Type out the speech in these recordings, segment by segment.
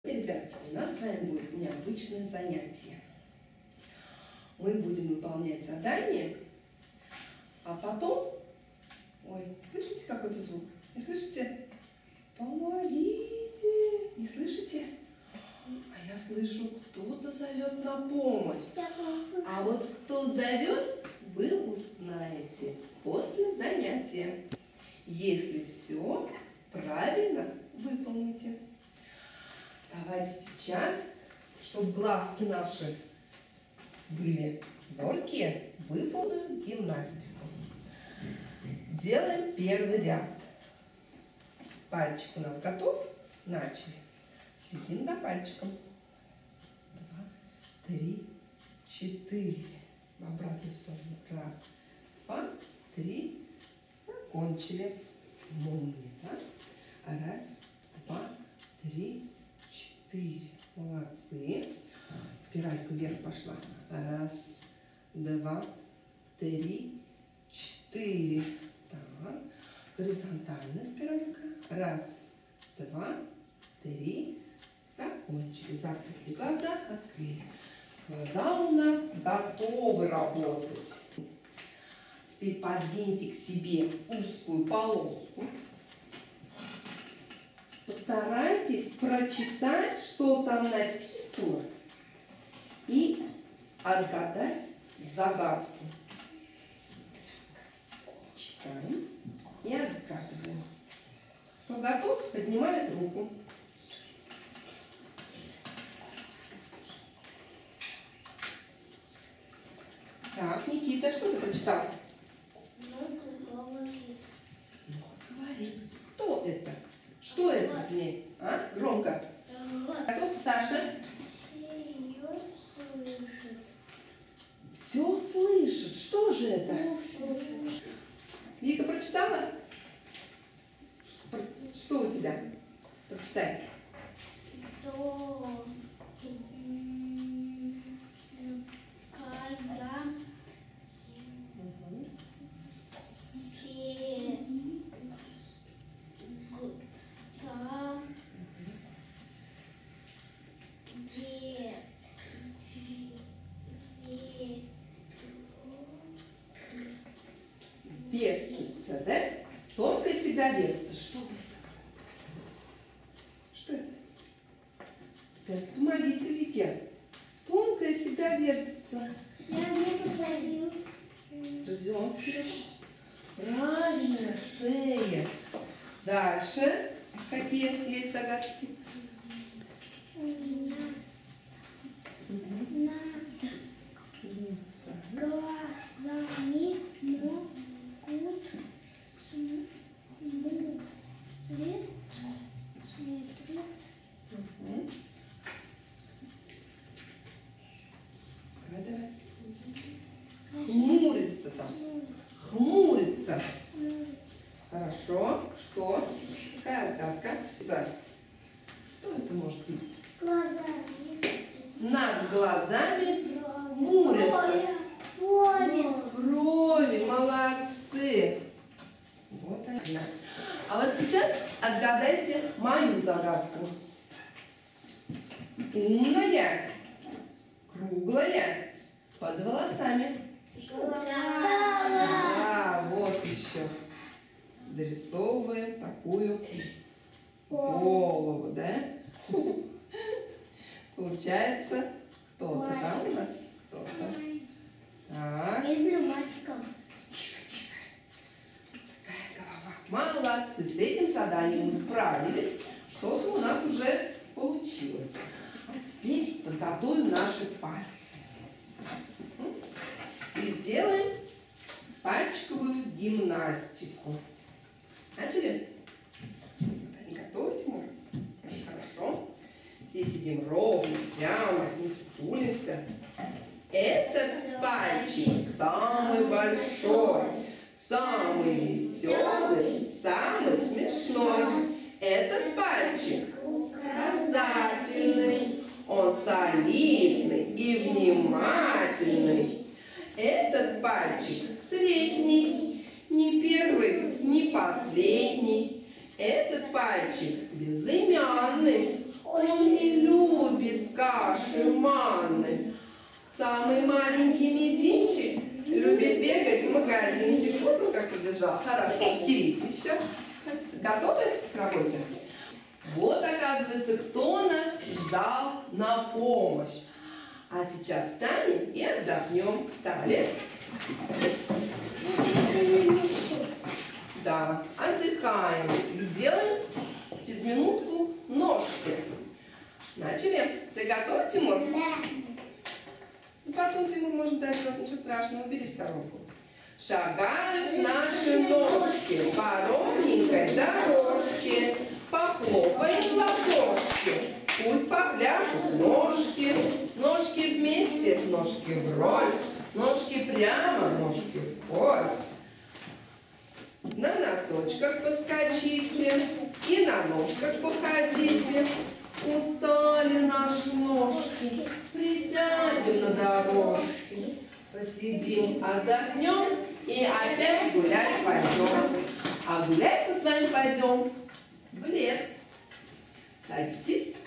Ребятки, у нас с вами будет необычное занятие. Мы будем выполнять задание, а потом... Ой, слышите какой-то звук? Не слышите? Помогите! Не слышите? А я слышу, кто-то зовет на помощь. А вот кто зовет, вы узнаете после занятия, если все правильно выполните. Давайте сейчас, чтобы глазки наши были зоркие, выполним гимнастику. Делаем первый ряд. Пальчик у нас готов? Начали. Следим за пальчиком. 2, 3, 4. В обратную сторону. 1, 2, 3. Закончили. Молния, да? 1, 2, 3, 4. Молодцы. Спиралька вверх пошла. 1, 2, 3, 4. Так. Горизонтальная спиралька. 1, 2, 3. Закончили. Закрыли глаза, открыли. Глаза у нас готовы работать. Теперь подвиньте к себе узкую полоску. Постарайтесь прочитать, что там написано, и отгадать загадку. Читаем и отгадываем. Кто готов, поднимает руку. Так, Никита, что ты прочитал? Много говорит. Много говорит. Кто это? Что это в ней? А? Громко. Готов, Саша? Все слышит. Что же это? Вика прочитала? Что у тебя? Прочитай. Вертится, да? Тонкая всегда вертится. Что это? Что это? Так, помогите Вике. Тонкая всегда вертится. Я не посмотрю. Ждем. Правильно, шея. Дальше. Какие есть загадки? У меня над глазами могут смотреть. Давай. Хмурится там. Хмурится. Хорошо. Что? Какая отгадка? Что это может быть? Глазами. Над глазами хмурится. Брови. Молодцы. Вот они. А вот сейчас отгадайте мою загадку. Умная, круглая, под волосами. Да, вот еще. Дорисовываем такую голову, да? Получается, кто-то там у нас? Кто-то. Так. Я люблю мальчиков. Тихо, тихо. Такая голова. Молодцы, с этим заданием мы справились. Что-то у нас уже получилось. А теперь подготовим наши пальцы. И сделаем пальчиковую гимнастику. Начали? Вот они готовы, Тимур? Хорошо. Все сидим ровно, прямо, не стулимся. Этот пальчик самый большой, самый веселый, самый смешной. Этот пальчик указательный, он солидный и внимательный. Этот пальчик средний, не первый, не последний. Этот пальчик безымянный, он не Самый маленький мизинчик любит бегать в магазинчик. Вот он как побежал. Хорошо, стерите еще. Готовы к работе? Вот, оказывается, кто нас ждал на помощь. А сейчас встанем и отдохнем. Встали. Да, отдыхаем. И делаем через минутку ножки. Начали? Все готовы, Тимур? Да. И потом Тимур может дать, ничего страшного, убери в сторонку. Шагают наши ножки по ровненькой дорожке. Похлопаем в ладошки. Пусть попляшут ножки. Ножки вместе, ножки врозь. Ножки прямо, ножки вкось. На носочках поскочите и на ножках походите. Устали наши ножки, присядем на дорожке. Посидим, отдохнем и опять гулять пойдем. А гулять мы с вами пойдем в лес. Садитесь.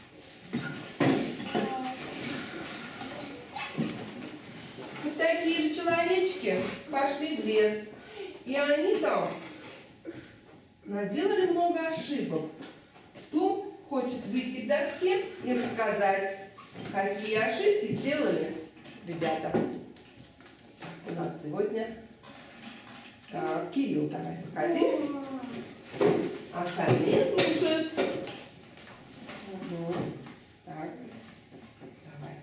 Вот такие же человечки пошли в лес. И они там наделали много ошибок. Кто хочет выйти к доске и рассказать, какие ошибки сделали ребята? У нас сегодня... Так, Кирилл, давай, выходи. Остальные слушают. Угу. Так, давай.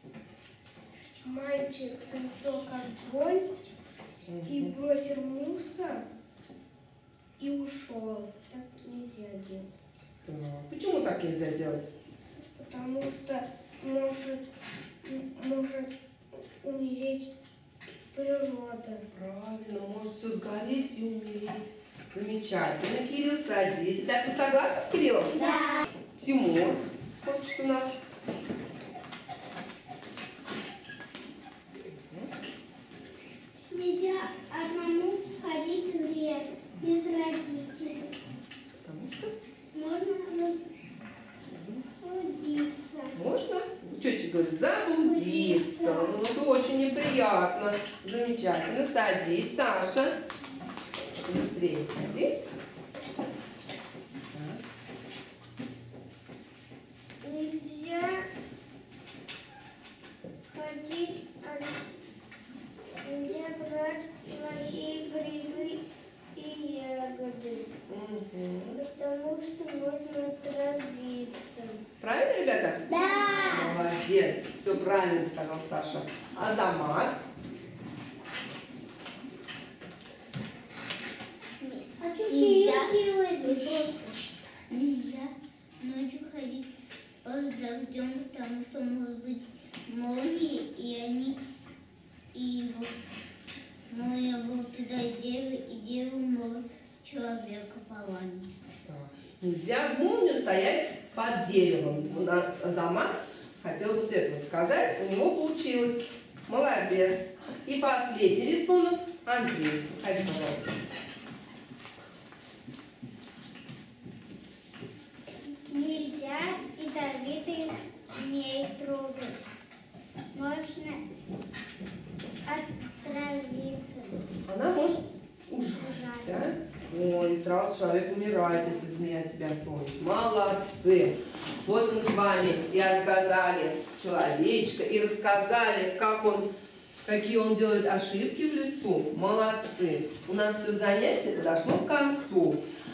Мальчик зажег огонь и бросил мусор и ушел. Так нельзя делать. Так. Почему так нельзя делать? Потому что может умереть природа. Правильно, может все сгореть и умереть. Замечательно. Кирилл, садись. Ребята, вы согласны с Кириллом? Да. Тимур хочет у нас. Нельзя одному ходить в лес без родителей. Потому что? Можно заблудиться. Можно? Тетя говорит, заблудиться. Ну, это очень неприятно. Замечательно. Садись, Саша. Быстрее садись. Нельзя ходить, нельзя брать плохие грибы и ягоды, потому что можно отравиться. Правильно, ребята? Да! Молодец. Все правильно сказал Саша. Азамат. Нельзя ночью ходить под дождем, потому что может быть молнии, и молния будет туда и дерево может человека поранить. Нельзя в молнию стоять под деревом. У нас Азамат хотел вот это вот сказать. У него получилось. Молодец. И последний рисунок. Андрей, ходи, пожалуйста. Нельзя ядовитые змей трогать. Можно отравиться. Она может ужать, да? Ой, и сразу человек умирает, если змея тебя тронет. Молодцы! Вот мы с вами и отгадали человечка, и рассказали, какие он делает ошибки в лесу. Молодцы! У нас все занятие подошло к концу.